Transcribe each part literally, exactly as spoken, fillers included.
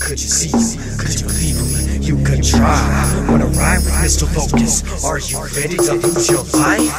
Could you see him? Could you believe him? You could try. Wanna ride with Mister Focus? Are you ready to lose your life?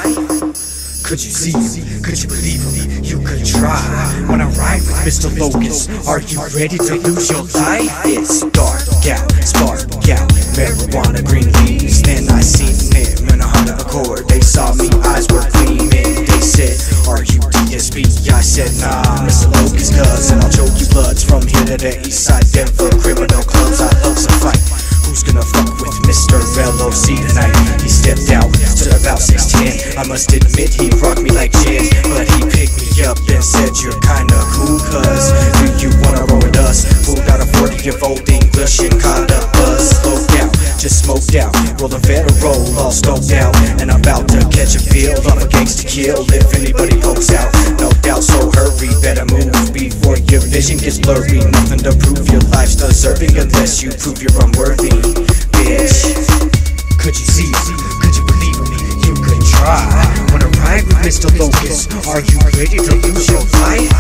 Could you see him? Could you believe him? You could try. Wanna ride with Mister Focus? Are you ready to lose your life? It's dark out, spark out, marijuana, green leaves. Then I seen him in a Honda Accord. They saw me, eyes were gleaming. They said, are you D S P? I said, nah, Mister Focus, cuz and I'll choke you bloods from here to the east side Denver. Criminal clubs, I love to fight. Who's gonna fuck with Mister L O C tonight? He stepped out, stood about six ten. I must admit he rocked me like jazz, but he picked me up and said, you're kinda cool, cuz do you wanna roll with us? Pulled out a forty of old English and kinda buzz. Slowed out, just smoked out, rolling Federal, all stoked out, and I'm about to catch a feel. I'm a gangsta kill if anybody pokes out. No doubt, so hurry, better move before your vision gets blurry. Nothing to prove, your life's deserving unless you prove you're unworthy, bitch. Could you see me? Could you believe me? You could try. Wanna ride with Mister Focus? Are you ready to lose your life?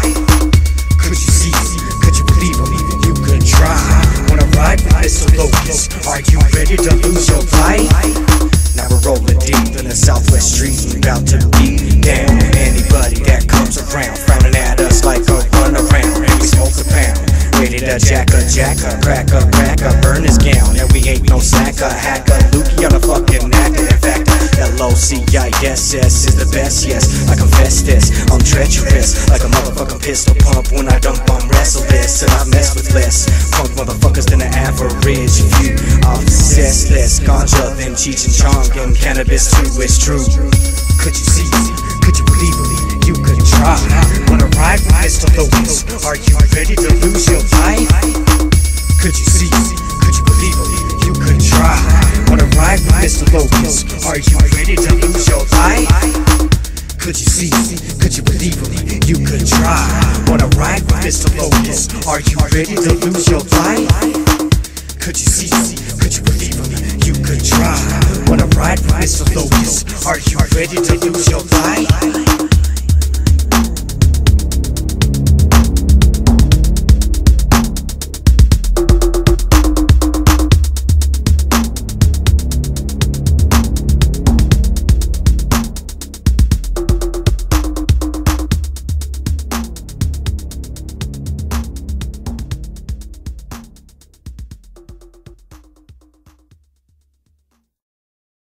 Could you see me? Could you believe me? You could try. Wanna ride with Mister Focus? Are you ready to lose your life? Now we're rolling deep in the Southwest street, about to beat down anybody that comes around, frowning at us like a runaround. And we smoke a pound, ready to jack a jack a crack a crack a burn his gown. And we ain't no sacker, hacker, Lukey on a fucking actor. In fact, L O C I S S is the best, yes, I confess this. I'm treacherous, like a motherfucking pistol pump. When I dump, I'm restless, and I mess with less punk motherfuckers than the average few. I'm obsessed, less ganja than Cheech and Chong, and cannabis too, it's true. Could you see me? Could you believe me? You could try. Wanna ride with Mister Focus? Are you ready to lose your life? Could you see me? Could you believe me? You could try. Wanna ride with Mister Focus? Are you ready to lose your life? Could you see me? Could you believe me? You could try. Wanna ride with Mister Focus? Are you ready to lose your life? Could you see me? Could you believe me? You could try. Wanna ride with Mister Focus? Are you ready to lose your life?